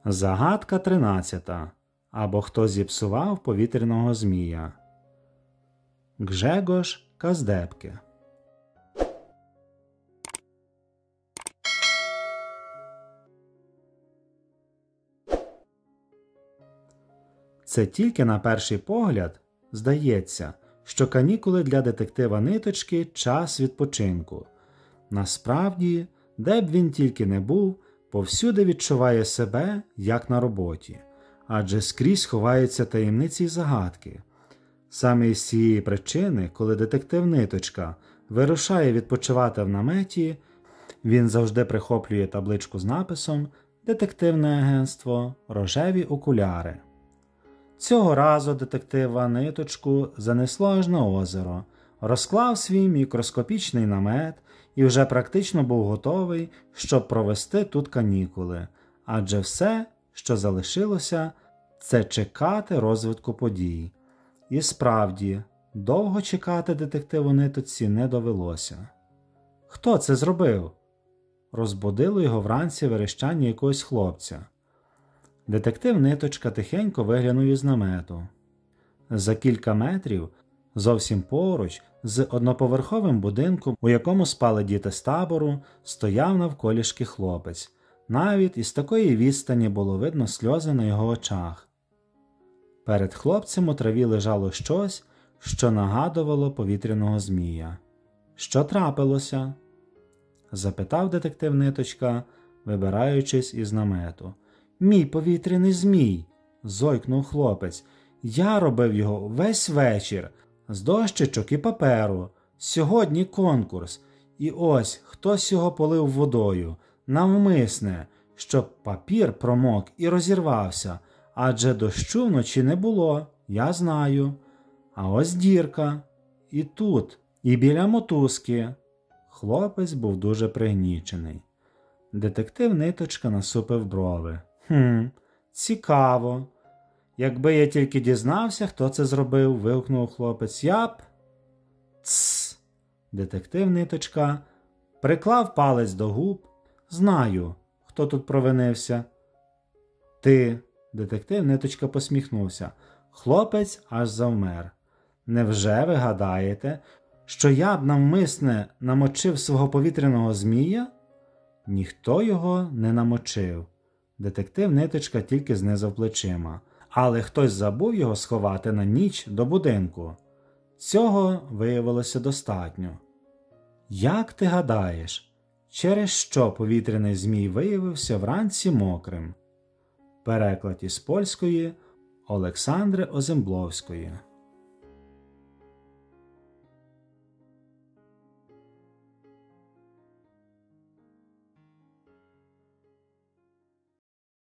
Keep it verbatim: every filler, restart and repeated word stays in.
Загадка тринадцята. Або хто зіпсував повітряного змія. Гжегош Каздепке. Це тільки на перший погляд здається, що канікули для детектива Ниточки – час відпочинку. Насправді, де б він тільки не був, повсюди відчуває себе, як на роботі. Адже скрізь ховаються таємниці й загадки. Саме з цієї причини, коли детектив Ниточка вирушає відпочивати в наметі, він завжди прихоплює табличку з написом «Детективне агентство. Рожеві окуляри». Цього разу детектива Ниточку занесло аж на озеро, розклав свій мікроскопічний намет і вже практично був готовий, щоб провести тут канікули, адже все, що залишилося, це чекати розвитку подій. І справді, довго чекати детективу Ниточці не довелося. Хто це зробив? Розбудило його вранці верещання якогось хлопця. Детектив Ниточка тихенько виглянув із намету. За кілька метрів, зовсім поруч, з одноповерховим будинком, у якому спали діти з табору, стояв навколішки хлопець. Навіть із такої відстані було видно сльози на його очах. Перед хлопцем у траві лежало щось, що нагадувало повітряного змія. «Що трапилося?» – запитав детектив Ниточка, вибираючись із намету. «Мій повітряний змій!» – зойкнув хлопець. «Я робив його весь вечір, з дощечок і паперу. Сьогодні конкурс. І ось хтось його полив водою, навмисне, щоб папір промок і розірвався, адже дощу вночі не було, я знаю. А ось дірка. І тут, і біля мотузки». Хлопець був дуже пригнічений. Детектив Ниточка насупив брови. «Хм, цікаво. Якби я тільки дізнався, хто це зробив», – вигукнув хлопець. «Я б...» «Тсс!» Детектив Ниточка приклав палець до губ. «Знаю, хто тут провинився». «Ти...» – детектив Ниточка посміхнувся. Хлопець аж завмер. «Невже ви гадаєте, що я б навмисне намочив свого повітряного змія?» Ніхто його не намочив. Детектив Ниточка тільки знизав плечима. Але хтось забув його сховати на ніч до будинку. Цього виявилося достатньо. Як ти гадаєш, через що повітряний змій виявився вранці мокрим? Переклад із польської Олександри Озембловської.